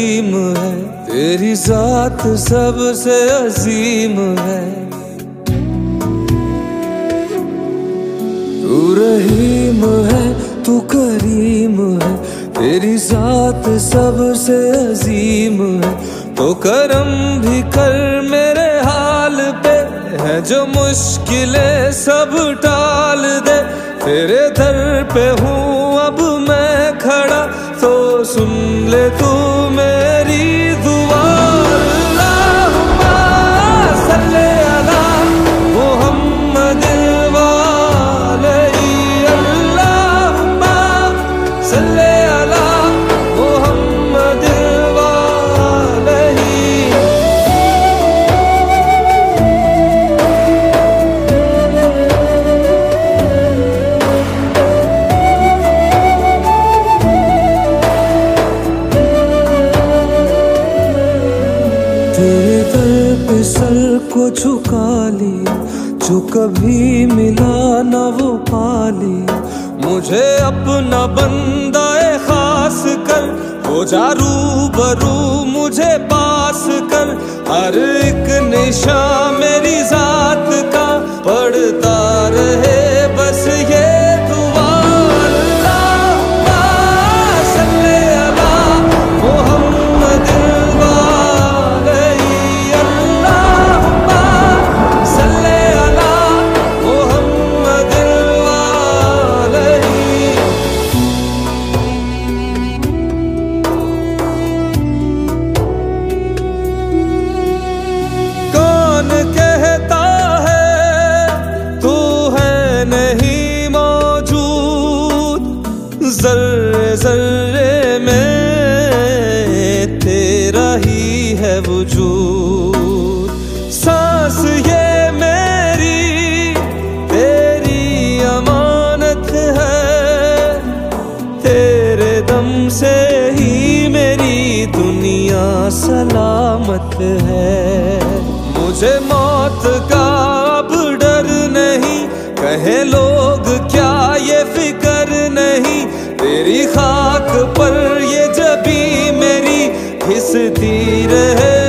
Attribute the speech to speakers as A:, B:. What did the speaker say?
A: करीम है, तेरी जात सबसे अजीम है। तू रहीम है, तू करीम है, तेरी जात सबसे अजीम है। तो करम भी कर मेरे हाल पे, है जो मुश्किलें सब टाल दे। तेरे दर पे हूँ अब मैं खड़ा, तो सुन ले तू मेरी दुआ। अल्लाहुम्मा सल्ले अला मुहम्मद वालैहि, अल्लाहुम्मा सल्ले अला मुहम्मद वालैहि। तेरे दर पे सर को झुका लिया, जो कभी मिला न वो पा लिया। मुझे अपना बंदा खास कर, हो जा रूबरू मुझे पास कर। हर एक निशान मेरी जात का पढ़ता रहे बस ये दुआ। अल्लाहुम्मा सल्ले अला मुहम्मद वालैहि, अल्लाहुम्मा सल्ले अला मुहम्मद वालैहि। कौन कहता है तू है नहीं मौजूद, जर्रे जर्रे में तेरा ही है वजूद। सांस ये मेरी तेरी अमानत है, तेरे दम से ही मेरी दुनिया सलामत है। मुझे मौत का अब डर नहीं, कहे लोग क्या ये फिक्र नहीं। तेरी खाक पर ये जबी मेरी घिसती रहे।